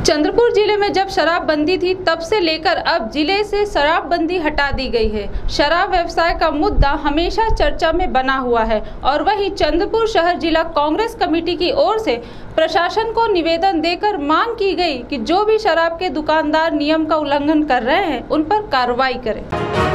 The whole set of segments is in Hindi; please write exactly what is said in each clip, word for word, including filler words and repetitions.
चंद्रपुर जिले में जब शराबबंदी थी तब से लेकर अब जिले से शराबबंदी हटा दी गई है। शराब व्यवसाय का मुद्दा हमेशा चर्चा में बना हुआ है और वहीं चंद्रपुर शहर जिला कांग्रेस कमेटी की ओर से प्रशासन को निवेदन देकर मांग की गई कि जो भी शराब के दुकानदार नियम का उल्लंघन कर रहे हैं उन पर कार्रवाई करें।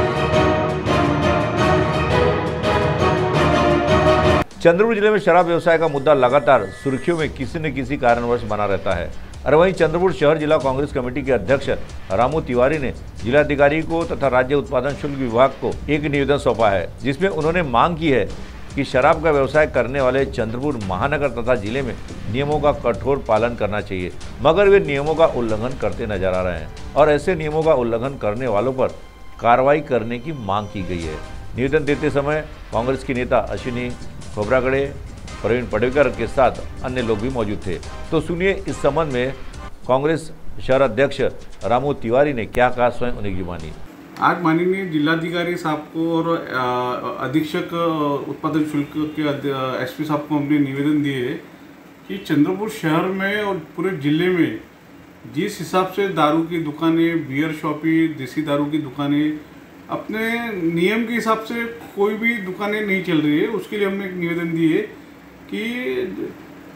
चंद्रपुर जिले में शराब व्यवसाय का मुद्दा लगातार सुर्खियों में किसी न किसी कारणवश बना रहता है और वहीं चंद्रपुर शहर जिला कांग्रेस कमेटी के अध्यक्ष रामू तिवारी ने जिलाधिकारी को तथा राज्य उत्पादन शुल्क विभाग को एक निवेदन सौंपा है, जिसमें उन्होंने मांग की है कि शराब का व्यवसाय करने वाले चंद्रपुर महानगर तथा जिले में नियमों का कठोर पालन करना चाहिए, मगर वे नियमों का उल्लंघन करते नजर आ रहे हैं और ऐसे नियमों का उल्लंघन करने वालों पर कार्रवाई करने की मांग की गई है। निवेदन देते समय कांग्रेस की नेता अश्विनी खोब्रागड़े, प्रवीण पटेकर के साथ अन्य लोग भी मौजूद थे। तो सुनिए इस संबंध में कांग्रेस शहर अध्यक्ष रामू तिवारी ने क्या कहा, स्वयं उन्हीं की मानी। आज माननीय जिलाधिकारी साहब को और अधीक्षक उत्पादन शुल्क के एसपी साहब को हमने निवेदन दिए कि चंद्रपुर शहर में और पूरे जिले में जिस हिसाब से दारू की दुकानें, बियर शॉपी, देसी दारू की दुकानें अपने नियम के हिसाब से कोई भी दुकानें नहीं चल रही है, उसके लिए हमने एक निवेदन दिए कि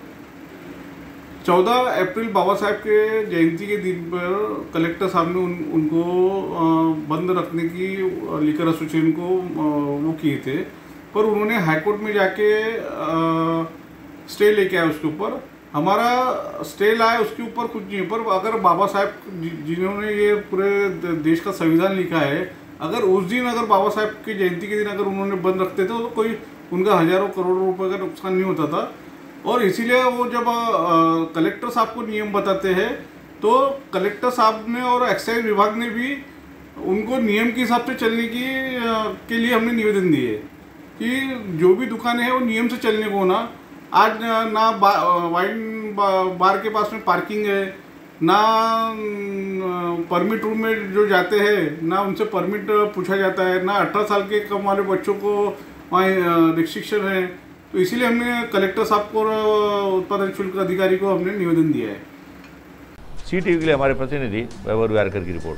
चौदह अप्रैल बाबा साहब के जयंती के दिन पर कलेक्टर साहब ने उन, उनको बंद रखने की लिकर एसोसिएशन को वो किए थे, पर उन्होंने हाईकोर्ट में जाके स्टे लेके आया। उसके ऊपर हमारा स्टे लाया, उसके ऊपर कुछ नहीं। पर अगर बाबा साहब जिन्होंने ये पूरे देश का संविधान लिखा है, अगर उस दिन अगर बाबा साहब की जयंती के दिन अगर उन्होंने बंद रखते थे तो कोई उनका हजारों करोड़ों रुपए का नुकसान नहीं होता था। और इसीलिए वो जब आ, कलेक्टर साहब को नियम बताते हैं तो कलेक्टर साहब ने और एक्साइज विभाग ने भी उनको नियम के हिसाब से चलने की आ, के लिए हमने निवेदन दिए कि जो भी दुकानें हैं वो नियम से चलने को ना। आज ना बा, वाइन बा, बार के पास में पार्किंग है, ना परमिट रूम में जो जाते हैं ना उनसे परमिट पूछा जाता है, ना अठारह साल के कम वाले बच्चों को वहाँ रिस्ट्रिक्शन है। तो इसीलिए हमने कलेक्टर साहब को और उत्पादन शुल्क अधिकारी को हमने निवेदन दिया है। सी टीवी के लिए हमारे प्रतिनिधि वैभव की रिपोर्ट।